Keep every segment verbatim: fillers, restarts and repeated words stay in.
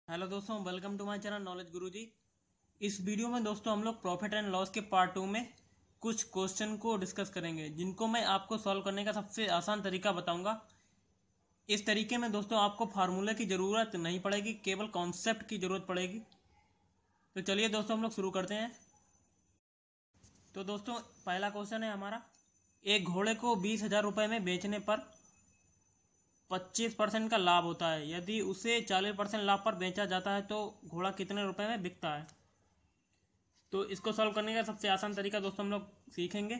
Hello दोस्तों, welcome to my channel knowledge Guruji. इस वीडियो में दोस्तों हम लोग प्रॉफिट एंड लॉस के पार्ट टू में कुछ क्वेश्चन को डिस्कस करेंगे, जिनको मैं आपको सॉल्व करने का सबसे आसान तरीका बताऊंगा। इस तरीके में दोस्तों आपको फार्मूले की ज़रूरत नहीं पड़ेगी, केवल कॉन्सेप्ट की ज़रूरत पड़ेगी। तो चलिए दोस्तों हम लोग शुरू करते हैं। तो दोस्तों पहला क्वेश्चन है हमारा, एक घोड़े को बीस हजार रुपये में बेचने पर पच्चीस परसेंट का लाभ होता है। यदि उसे चालीस परसेंट लाभ पर बेचा जाता है तो घोड़ा कितने रुपए में बिकता है। तो इसको सॉल्व करने का सबसे आसान तरीका दोस्तों हम लोग सीखेंगे।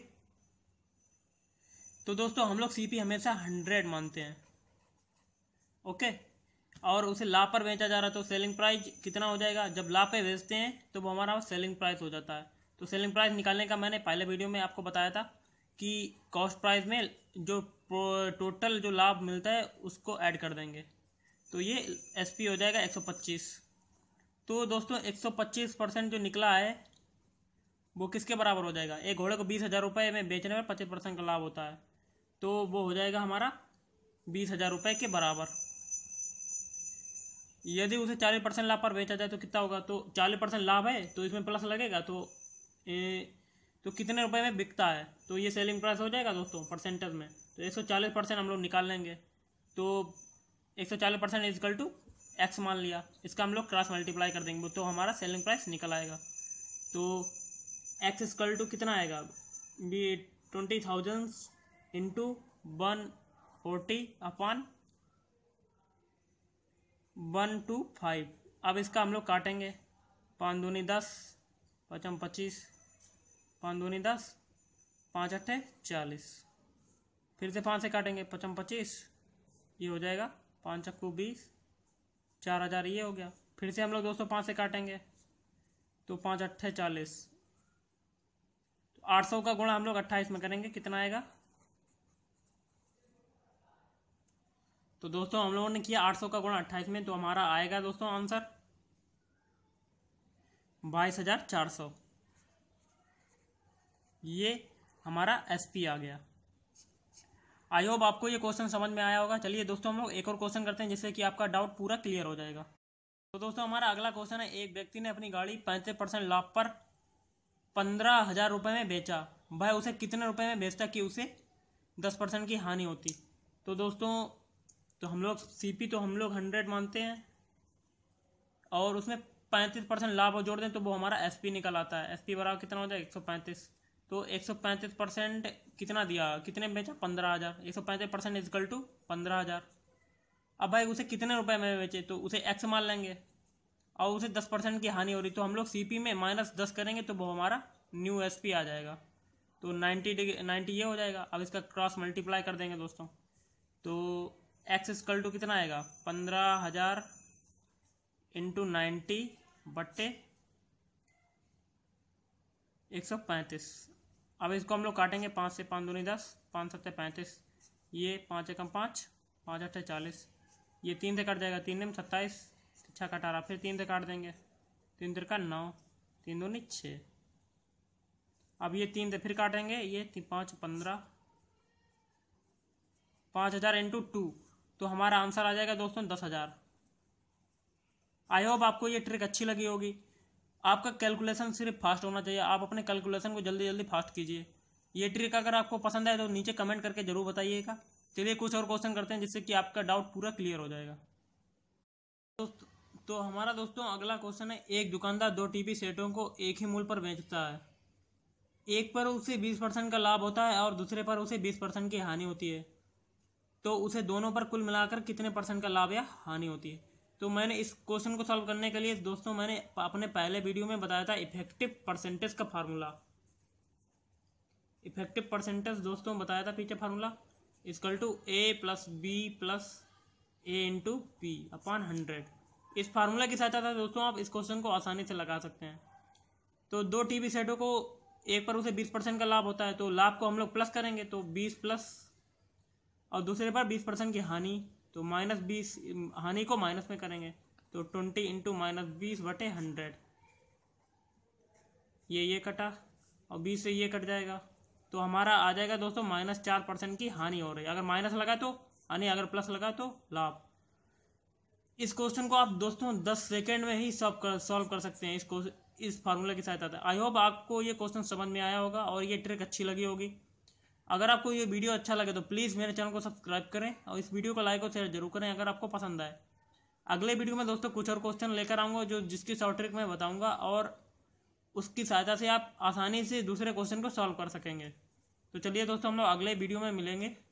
तो दोस्तों हम लोग सीपी हमेशा हंड्रेड मानते हैं, ओके। और उसे लाभ पर बेचा जा रहा है तो सेलिंग प्राइस कितना हो जाएगा। जब लाभ पे बेचते हैं तो वो हमारा सेलिंग प्राइस हो जाता है। तो सेलिंग प्राइस निकालने का मैंने पहले वीडियो में आपको बताया था कि कॉस्ट प्राइस में जो टोटल जो लाभ मिलता है उसको ऐड कर देंगे, तो ये एसपी हो जाएगा एक सौ पच्चीस। तो दोस्तों एक सौ पच्चीस परसेंट जो निकला है वो किसके बराबर हो जाएगा। एक घोड़े को बीस हज़ार रुपये में बेचने पर पच्चीस परसेंट का लाभ होता है, तो वो हो जाएगा हमारा बीस हज़ार रुपये के बराबर। यदि उसे चालीस परसेंट लाभ पर बेचा जाए तो कितना होगा। तो चालीस परसेंट लाभ है तो इसमें प्लस लगेगा, तो ए, तो कितने रुपए में बिकता है, तो ये सेलिंग प्राइस हो जाएगा दोस्तों परसेंटेज में। तो एक सौ चालीस परसेंट हम लोग निकाल लेंगे, तो एक सौ चालीस परसेंट इजकल टू एक्स मान लिया, इसका हम लोग क्रॉस मल्टीप्लाई कर देंगे तो हमारा सेलिंग प्राइस निकल आएगा। तो एक्स इजकल टू कितना आएगा, B twenty thousand into one forty upon one two five. अब इसका हम लोग काटेंगे, पाँच दूनी दस, पचम पच्चीस, पाँच दूनी दस, पाँच अट्ठे चालीस। फिर से पाँच से काटेंगे, पचम पच्चीस, ये हो जाएगा पाँच चक्कू बीस, चार हज़ार ये हो गया। फिर से हम लोग दोस्तों पाँच से काटेंगे तो पाँच अट्ठे चालीस, तो आठ सौ का गुणा हम लोग अट्ठाईस में करेंगे, कितना आएगा। तो दोस्तों हम लोगों ने किया आठ सौ का गुणा अट्ठाईस में, तो हमारा आएगा दोस्तों आंसर बाईस हजार चार सौ। ये हमारा एसपी आ गया। आई होप आपको ये क्वेश्चन समझ में आया होगा। चलिए दोस्तों हम लोग एक और क्वेश्चन करते हैं जिससे कि आपका डाउट पूरा क्लियर हो जाएगा। तो दोस्तों हमारा अगला क्वेश्चन है, एक व्यक्ति ने अपनी गाड़ी पैंतीस परसेंट लाभ पर पंद्रह हजार रुपये में बेचा। वह उसे कितने रुपए में बेचता कि उसे दस परसेंट की हानि होती। तो दोस्तों तो हम लोग सीपी तो हम लोग हंड्रेड मानते हैं और उसमें पैंतीस परसेंट लाभ जोड़ दें तो वो हमारा एसपी निकल आता है। एसपी बराबर कितना हो जाएगा, एक सौ पैंतीस। तो एक सौ पैंतीस परसेंट कितना दिया, कितने में बेचा, पंद्रह हज़ार। एक सौ पैंतीस परसेंट इजकल टू पंद्रह हज़ार। अब भाई उसे कितने रुपए में बेचे, तो उसे एक्स मान लेंगे और उसे दस परसेंट की हानि हो रही, तो हम लोग सीपी में माइनस दस करेंगे तो वो हमारा न्यू एसपी आ जाएगा। तो नाइन्टी डिग्री नाइन्टी ये हो जाएगा। अब इसका क्रॉस मल्टीप्लाई कर देंगे दोस्तों, तो एक्स इजकल टू कितना आएगा, पंद्रह हज़ार इंटू नाइन्टी बट्टे एक सौ पैंतीस। अब इसको हम लोग काटेंगे, पाँच से पाँच दूनी दस, पाँच सत्ते पैंतीस, ये पाँच एकम पाँच, पाँच अट्ठे चालीस, ये तीन से कट जाएगा, तीन में सत्ताईस, छः का अठारह, फिर तीन से काट देंगे, तीन तिरका नौ, तीन दूनी छः। अब ये तीन से फिर काटेंगे, ये पाँच पंद्रह, पाँच हज़ार इंटू टू, तो हमारा आंसर आ जाएगा दोस्तों दस हज़ार। आई होप आपको ये ट्रिक अच्छी लगी होगी। आपका कैलकुलेशन सिर्फ फास्ट होना चाहिए, आप अपने कैलकुलेशन को जल्दी जल्दी फास्ट कीजिए। ये ट्रिक अगर आपको पसंद आए तो नीचे कमेंट करके जरूर बताइएगा। चलिए कुछ और क्वेश्चन करते हैं जिससे कि आपका डाउट पूरा क्लियर हो जाएगा। तो, तो हमारा दोस्तों अगला क्वेश्चन है, एक दुकानदार दो टीवी सेटों को एक ही मूल्य पर बेचता है। एक पर उसे बीस परसेंट का लाभ होता है और दूसरे पर उसे बीस परसेंट की हानि होती है, तो उसे दोनों पर कुल मिलाकर कितने परसेंट का लाभ या हानि होती है। तो मैंने इस क्वेश्चन को सॉल्व करने के लिए दोस्तों मैंने अपने पहले वीडियो में बताया था इफेक्टिव परसेंटेज का फार्मूला। इफेक्टिव परसेंटेज दोस्तों बताया था पीछे formula, equal to A plus B plus A into B upon hundred. इस फार्मूला की सहायता से दोस्तों आप इस क्वेश्चन को आसानी से लगा सकते हैं। तो दो टीवी सेटों को एक पर उसे बीस परसेंट का लाभ होता है, तो लाभ को हम लोग प्लस करेंगे, तो बीस प्लस, और दूसरे पर बीस परसेंट की हानि, तो माइनस बीस, हानि को माइनस में करेंगे, तो ट्वेंटी इंटू माइनस बीस बटे हंड्रेड। ये ये कटा और बीस से ये कट जाएगा, तो हमारा आ जाएगा दोस्तों माइनस चार परसेंट की हानि हो रही है। अगर माइनस लगा तो हानि, अगर प्लस लगा तो लाभ। इस क्वेश्चन को आप दोस्तों दस सेकेंड में ही सॉल्व कर सॉल्व कर सकते हैं इस इस फार्मूला की सहायता से। आई होप आपको ये क्वेश्चन समझ में आया होगा और ये ट्रिक अच्छी लगी होगी। अगर आपको ये वीडियो अच्छा लगे तो प्लीज़ मेरे चैनल को सब्सक्राइब करें और इस वीडियो को लाइक और शेयर जरूर करें अगर आपको पसंद आए। अगले वीडियो में दोस्तों कुछ और क्वेश्चन लेकर आऊँगा जो जिसकी शॉर्ट ट्रिक मैं बताऊँगा और उसकी सहायता से आप आसानी से दूसरे क्वेश्चन को सॉल्व कर सकेंगे। तो चलिए दोस्तों हम लोग अगले वीडियो में मिलेंगे।